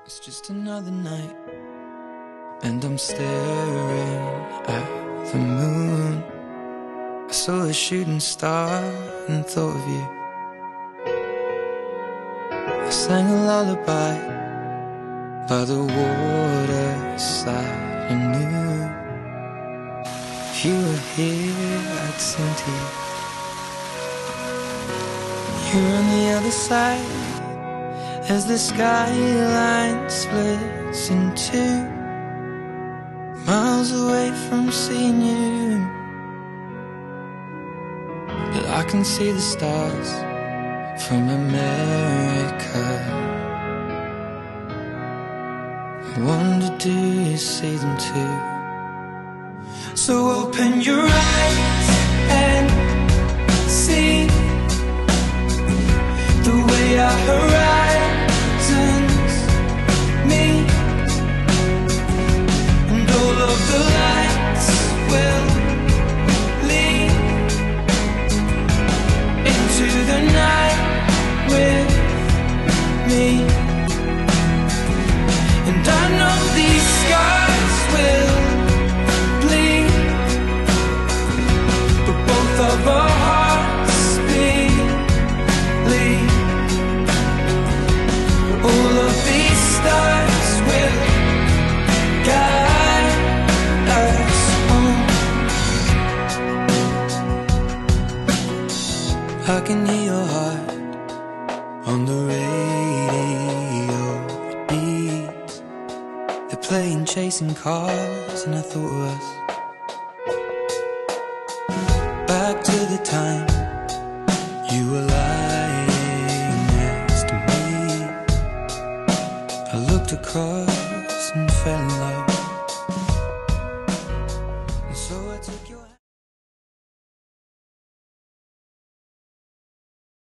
It's just another night, and I'm staring at the moon. I saw a shooting star and thought of you. I sang a lullaby by the waterside and knew if you were here, I'd sing to you. You're on the other side as the skyline splits in two, miles away from seeing you. But I can see the stars from America. I wonder, do you see them too? So open your eyes and see the way our horizons meet, and all of the lights will lead into the night with me. And I know these scars will bleed, but both of our hearts believe. All of these stars will guide us home. I can hear your heart on the radio. It beats. They're playing Chasing Cars, and I thought of us. Back to the time you were lying next to me. I looked across and fell in